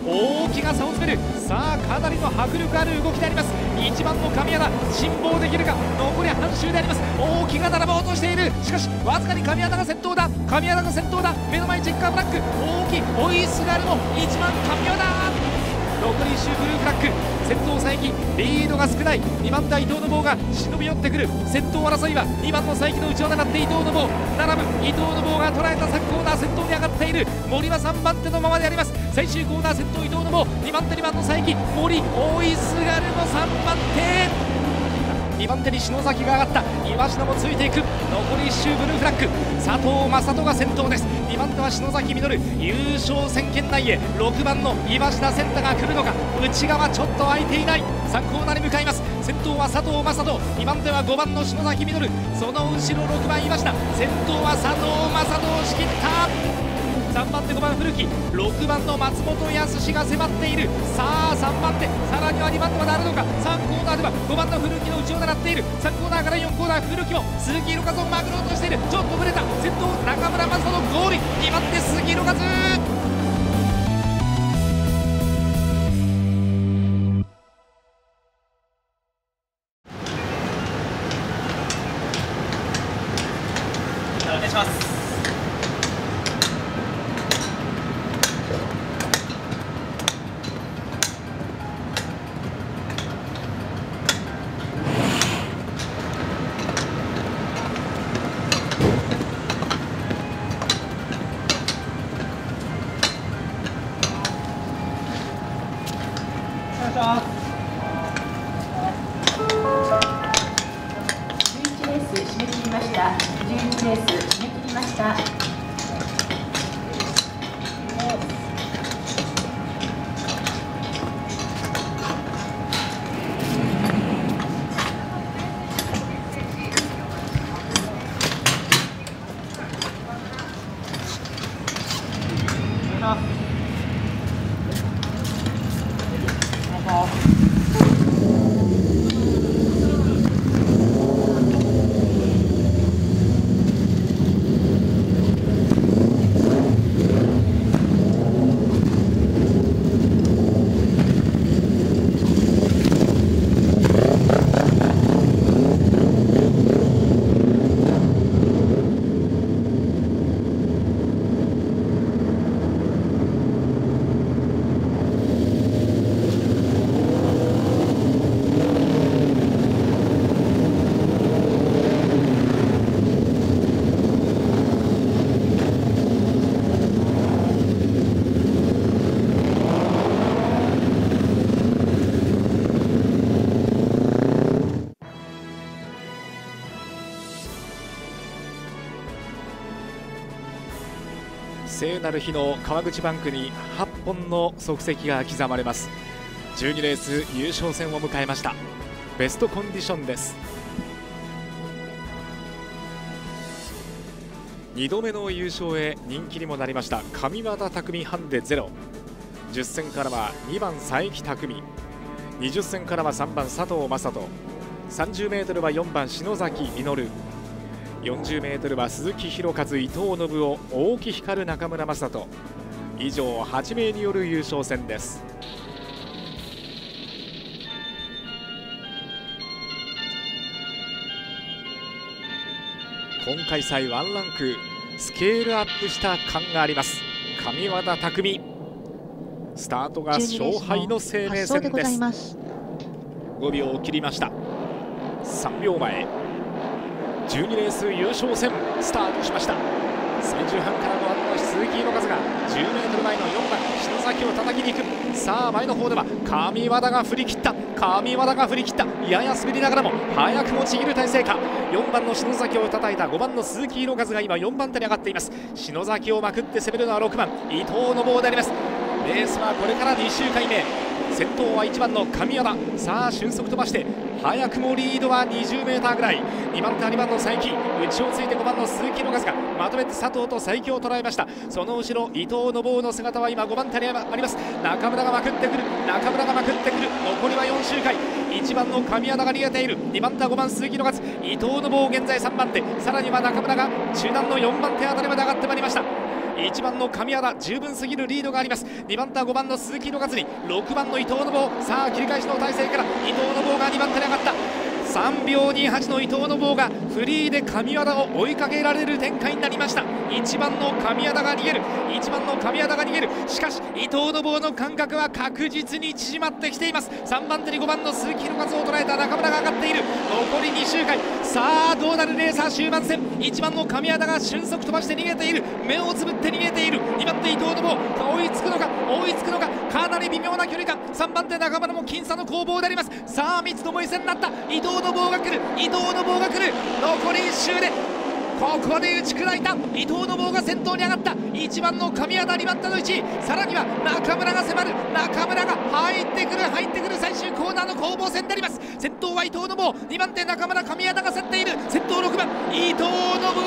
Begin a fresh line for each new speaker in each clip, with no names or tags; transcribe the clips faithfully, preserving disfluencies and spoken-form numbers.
大きな差を詰める。さあかなりの迫力ある動きであります。いちばんの神谷田、辛抱できるか。残り半周であります。大きな並ぼうとしている。しかしわずかに神谷田が先頭だ。神谷田が先頭だ。目の前チェッカーブラック、大きい追いすがるのいちばん神谷田。残りいっ周ブルーフラッグ、先頭佐伯、リードが少ない。にばん手伊藤の坊が忍び寄ってくる。先頭争いはにばんの佐伯の内を狙って伊藤の坊並ぶ。伊藤の坊が捉えたさんコーナー先頭に上がっている。森はさんばん手のままであります。最終コーナー先頭伊藤の坊、にばん手にばんの佐伯、森追いすがるのさんばん手。にばん手に篠崎が上がった。岩下もついていく。残りいっ周ブルーフラッグ、佐藤正人が先頭です。にばん手は篠崎実、優勝戦圏内へ。ろくばんの岩下健太が来るのか。内側ちょっと空いていない。さんコーナーに向かいます。先頭は佐藤正人、にばん手はごばんの篠崎実、その後ろろくばん岩下、先頭は佐藤正人を仕切った。さんばん手ごばん古木、ろくばんの松本康が迫っている。さあさんばん手、さらにはにばん手まであるのか。さんコーナーではごばんの古木の内を狙っている。さんコーナーからよんコーナー、古木も鈴木色数をまぐろうとしている。ちょっとぶれた。先頭中村正人ゴール、にばん手鈴木色数。
お願いします。
じゅういちレース締め切りました。じゅういちレース締め切りました。
聖なる日の川口バンクにはっぽんの足跡が刻まれます。じゅうにレース優勝戦を迎えました。ベストコンディションです。にどめの優勝へ人気にもなりました神和田拓実ハンデゼロ。じゅっ戦からはにばん佐伯拓実、にじゅっ戦からはさんばん佐藤正人、さんじゅうメートルはよんばん篠崎実、よんじゅうメートルは鈴木博和、伊藤信夫、大木光、中村正人、以上はちめいによる優勝戦です。今開催ワンランクスケールアップした感があります神和田拓実。スタートが勝敗の生命線です。ごびょうを切りました。さんびょうまえ、じゅうにレース優勝戦スタートしました。最終半からごばんの鈴木の数がじゅうメートルまえのよんばん篠崎を叩きに行く。さあ前の方では神和田が振り切った。神和田が振り切った。やや滑りながらも早くもちぎる体勢か。よんばんの篠崎を叩いたごばんの鈴木の数が今よんばん手に上がっています。篠崎をまくって攻めるのはろくばん伊藤信夫であります。レースはこれからに周回目。先頭はいちばんの神和田。さあ俊足飛ばして早くもリードはにじゅうメーターぐらい。にばん手はにばんの佐伯、内をついてごばんの鈴木の数がまとめて佐藤と佐伯を捉えました。その後ろ伊藤信夫の姿は今ごばん手にあります。中村がまくってくる。中村がまくってくる。残りはよん周回。いちばんの神和田が逃げている。にばん手はごばん鈴木の数、伊藤信夫現在さんばん手、さらには中村が中段のよんばん手あたりまで上がってまいりました。 いちばんの神谷田十分すぎるリードがあります。にばん手はごばんの鈴木の勝にろくばんの伊藤信夫、さあ切り返しの体勢から伊藤信夫がにばん手に上がった。さんびょうにはちの伊藤信夫がフリーで神谷田を追いかけられる展開になりました。いちばんの神谷田が逃げる、いちばんの神谷田が逃げる。しかし伊藤信夫の間隔は確実に縮まってきています。さんばん手にごばんの鈴木の勝を捉えた中村が上がっている。残りに周回、さあどうなるレーサー終盤戦。いちばんの神谷田が俊足飛ばして逃げている、目をつぶって逃げている。にばん手伊藤信夫追いつくのか追いつくのか、かなり微妙な距離感。さんばん手中村も僅差の攻防であります。さあ三つどもえ戦になった。伊藤信夫が来る、伊藤信夫が来る。残りいっ周でここで打ち砕いた。伊藤信夫が先頭に上がった。いちばんの神谷田、にばん手のいちい、さらには中村が迫る。中村が入ってくる入ってくる。最終コーナーの攻防戦であります。先頭は伊藤信夫、にばん手中村、神谷田が競っている。先頭ろくばん伊藤信夫。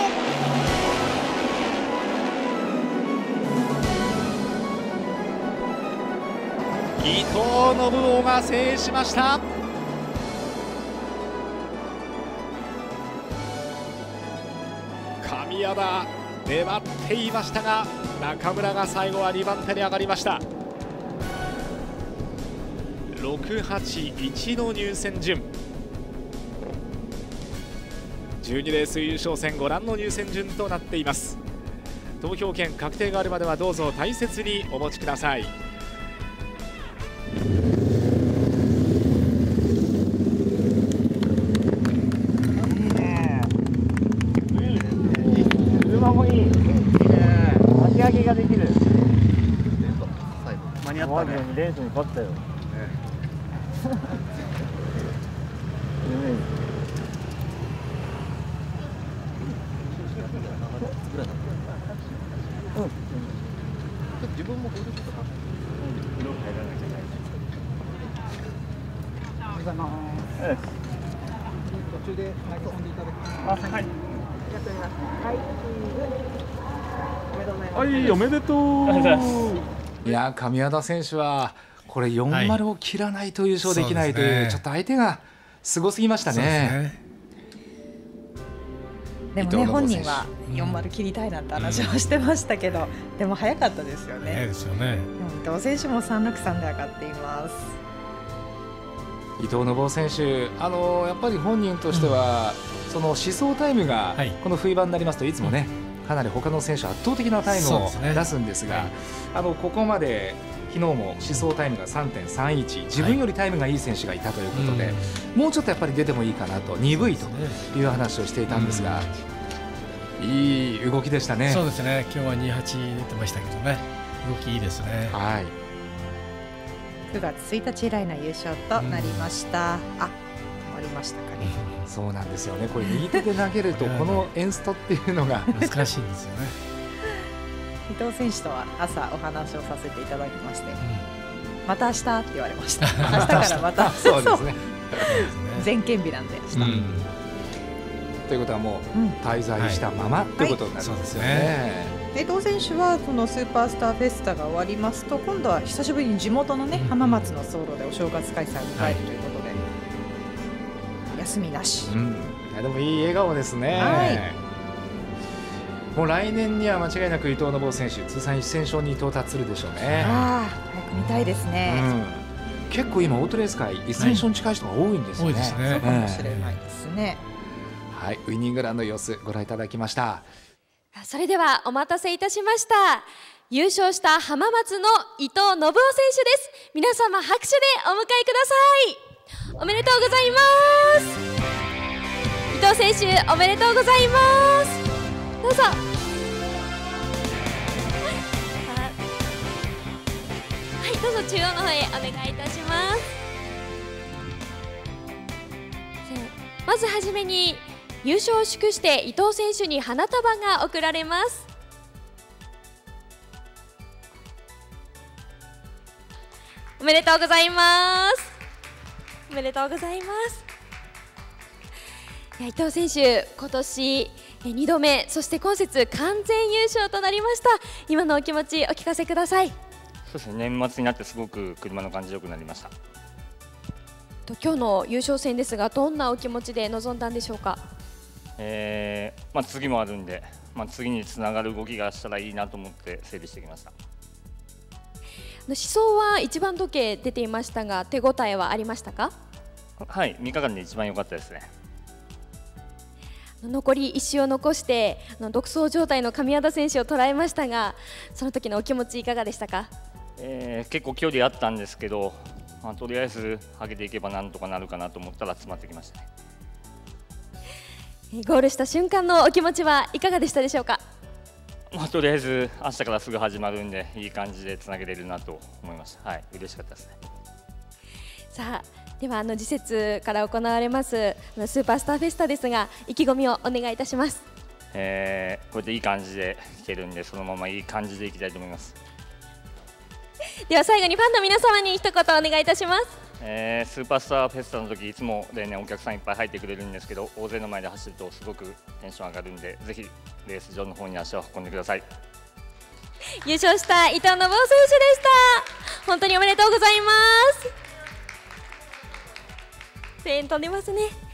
伊藤信夫が制しました。神谷田粘っていましたが、中村が最後はにばん手に上がりました。ろくはちいちの入選順、じゅうにレース優勝戦ご覧の入選順となっています。投票権確定があるまではどうぞ大切にお持ちください。
車もいい。いいね。巻き上げができる。間に合ったね。レースに勝ったよ。自分もフルショットか。色変えらなきゃいけない。おはようございます。途中で投げ込んでいただきます。はい。
はい、おめでとう。
いや神谷田選手はこれよんじゅうを切らないと優勝できないという、はい、ちょっと相手がすごすぎましたね。
でもね、本人はよんじゅう切りたいなんて話をしてましたけど、うん、でも早かったですよね。
早いですよね。
伊藤選手もさんろくさんで上がっています。
伊藤信夫選手、あのやっぱり本人としては、うん、その試走タイムがこの冬場になりますといつもね、うん、かなり他の選手圧倒的なタイムを出すんですが、ね、あのここまで昨日も試走タイムが さんてんさんいち、 自分よりタイムがいい選手がいたということで、はい、もうちょっとやっぱり出てもいいかなと、鈍いという話をしていたんですが、うん、いい動きでしたね。
そうですね。今日はにじゅうはち出てましたけどね、動きいいですね。
はい、
くがつついたち以来の優勝となりました。うん、あ、止まりましたかね。
そうなんですよね。これ右手で投げるとこのエンストっていうのが
難しいんですよね。
伊藤選手とは朝お話をさせていただきまして、うん、また明日って言われました。明日からまた
そうですね。
全県日なんでした、うん、
ということはもう滞在したまま、うん、ということになるんですよね。
伊藤選手はこのスーパースターフェスタが終わりますと、今度は久しぶりに地元のね、うん、浜松の走路でお正月開催を迎えるということで、はい、休みなし、
うん、いやでもいい笑顔ですね。はい、もう来年には間違いなく伊藤信夫選手通算せん勝に到達するでしょうね。
ああ、早く見たいですね。
うん、結構今オートレース界せん勝に近い人が多いんですよね。
多いですね。
そうかもしれないですね。
はい、ウイニングランの様子ご覧いただきました。
それではお待たせいたしました。優勝した浜松の伊藤信夫選手です。皆様拍手でお迎えください。おめでとうございます。伊藤選手おめでとうございます。どうぞ。はい、どうぞ中央の方へお願いいたします。まずはじめに優勝を祝して伊藤選手に花束が贈られます。おめでとうございます。おめでとうございます。伊藤選手、今年にどめ、そして今節完全優勝となりました。今のお気持ちお聞かせください。
そうですね、年末になってすごく車の感じ良くなりました。
今日の優勝戦ですが、どんなお気持ちで臨んだんでしょうか。
えーまあ、次もあるんで、 まあ、次につながる動きがしたらいいなと思って整理してきました。
試走は一番時計出ていましたが、手応えはありましたか？
はい、みっかかんで一番良かったですね。
残りいっ周を残して独走状態の神谷田選手を捉えましたが、その時のお気持ちいかがでしたか？
えー、結構距離あったんですけど、まあ、とりあえず上げていけばなんとかなるかなと思ったら詰まってきましたね。
ゴールした瞬間のお気持ちはいかがでしたでしょうか？
まあ、とりあえず明日からすぐ始まるんで、いい感じでつなげれるなと思いました。はい、嬉しかったですね。
さあ、ではあの次節から行われますスーパースターフェスタですが、意気込みをお願いいたします。
えー、こうやっていい感じで来てるんで、そのままいい感じでいきたいと思います。
では最後にファンの皆様に一言お願いいたします。
えー、スーパースターフェスタの時いつも例年お客さんいっぱい入ってくれるんですけど、大勢の前で走るとすごくテンション上がるんで、ぜひレース場の方に足を運んでください。
優勝した伊藤信夫選手でした。本当におめでとうございます。声援飛んでますね。